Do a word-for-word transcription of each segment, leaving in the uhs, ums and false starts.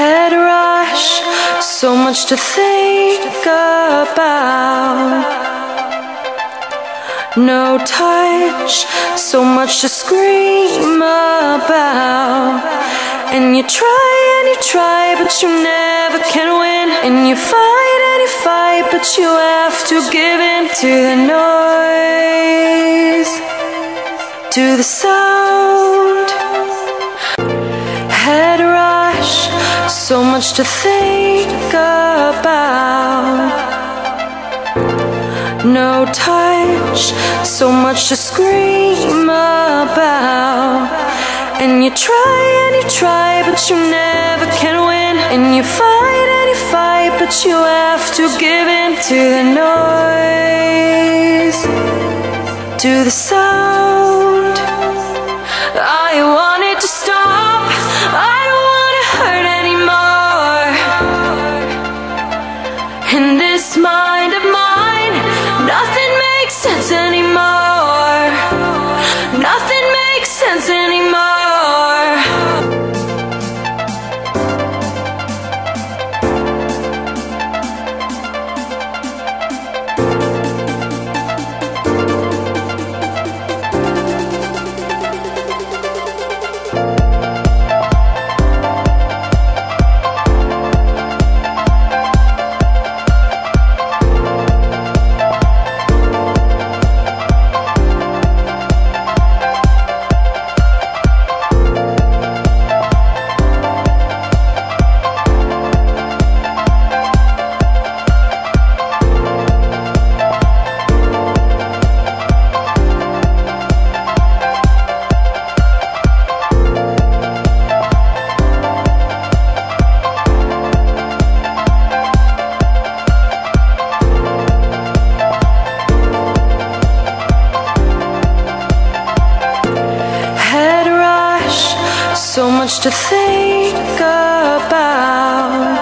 Head rush, so much to think about. No touch, so much to scream about. And you try and you try, but you never can win. And you fight and you fight, but you have to give in to the noise, to the sound. Head rush, so much to think about. No touch, so much to scream about. And you try and you try, but you never can win. And you fight and you fight, but you have to give in to the noise, to the sound. I want it to stop, I don't want to hurt anymore. In this mind of mine, nothing makes sense anymore. Nothing makes sense anymore. So much to think about.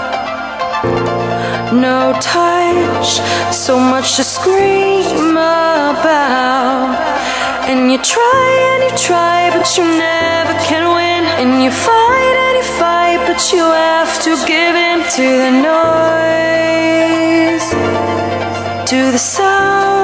No touch, so much to scream about. And you try and you try, but you never can win. And you fight and you fight, but you have to give in to the noise, to the sound.